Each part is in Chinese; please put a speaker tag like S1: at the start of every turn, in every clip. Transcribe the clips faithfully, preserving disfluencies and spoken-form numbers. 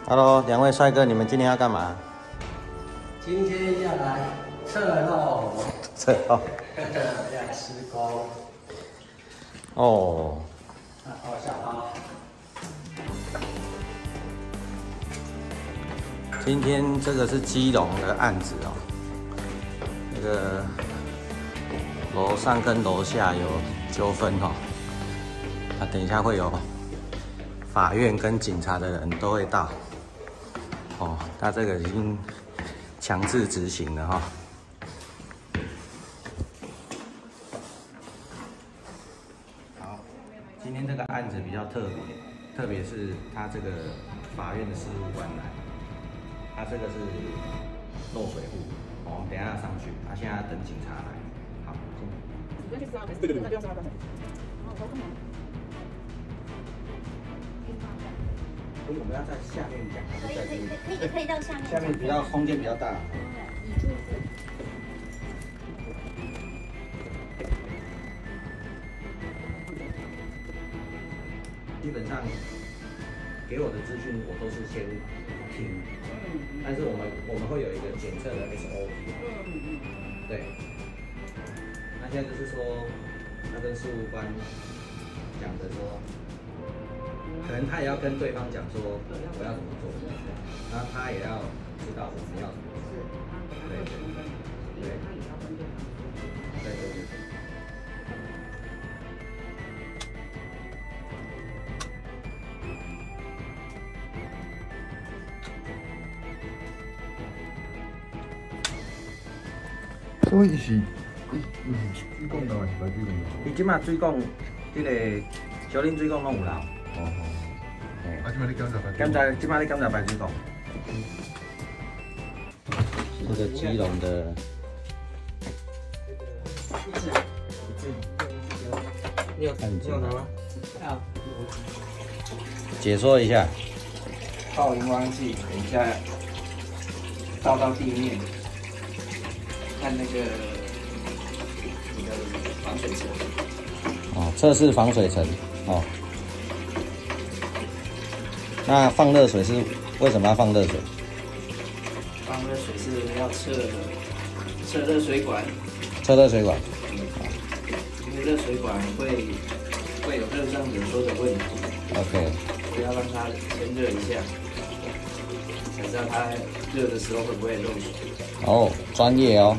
S1: Hello， 两位帅哥，你们今天要干嘛？
S2: 今天要来测肉，
S1: 测肉，
S2: 要施工。
S1: 哦。
S2: 好，下包。
S1: 今天这个是基隆的案子哦，那个楼上跟楼下有纠纷哦，啊，等一下会有法院跟警察的人都会到。哦，他这个已经强制执行了哈、哦。好，今天这个案子比较特别，特别是他这个法院的事务官来，他这个是漏水户，哦、我们等一下上去，他、啊、现在等警察来。好，进。对对对，那不用上来。所以我们要在下面讲，还是在这里？
S3: 可以可以到下面。
S1: 下面比较空间比较大。
S3: 倚柱子。
S1: 基本上给我的资讯我都是先听，但是我们我们会有一个检测的 S O P。对。那现在就是说，他跟事务官讲的说。可能他也要跟对方讲说我要怎么做，然后他也要知道我们要怎么做。对对对对对对。
S4: 所以是，嗯，水管漏还是排水管漏？
S1: 伊即马水管，迄个小林水管拢有漏。
S4: 哦哦。啊，即摆你检查排水？
S1: 检查，即摆你检查排水管。这个基隆的。
S2: 你有你有拿吗？啊。
S1: 解说一下。
S2: 倒荧光剂，等一下倒到地面，看那个你的防水层。
S1: 哦，测试防水层。哦。那放热水是为什么要放热水？
S2: 放热水是要测测热水管。
S1: 测热水管。
S2: 因为热水管会会有热胀冷缩的问题。
S1: OK。
S2: 不要让它先热一下，才知道它热的时候会不会漏水。
S1: 哦，专业哦。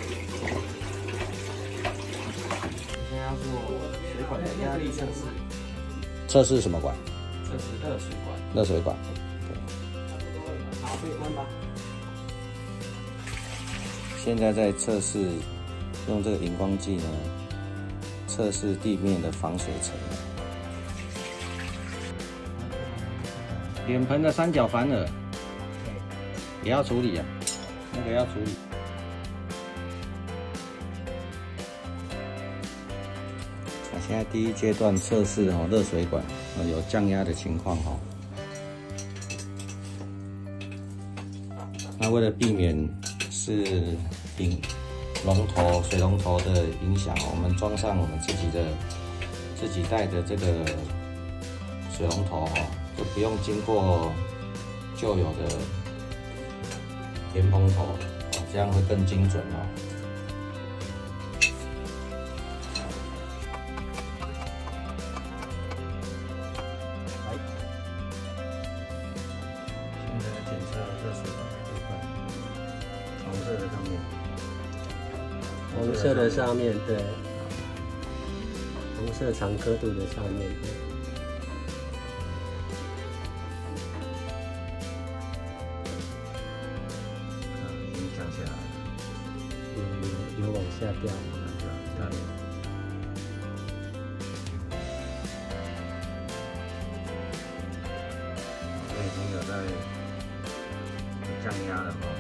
S2: 现在要做水管的压力测试。
S1: 测试什么管？
S2: 测试热水管。
S1: 热水管。
S2: 好，可以关吧。
S1: 现在在测试，用这个荧光剂呢，测试地面的防水层。脸盆的三角反耳也要处理啊，那个要处理。那现在第一阶段测试哦，热水管哦有降压的情况哦。那为了避免是引龙头水龙头的影响，我们装上我们自己的自己带的这个水龙头哦。就不用经过旧有的莲蓬头，这样会更精准哦。来，现在检测热水管的部分，红色的上面，
S5: 红色的上面对，红色长刻度的上面。有有往下掉，
S1: 对。这已经有在降压了哈。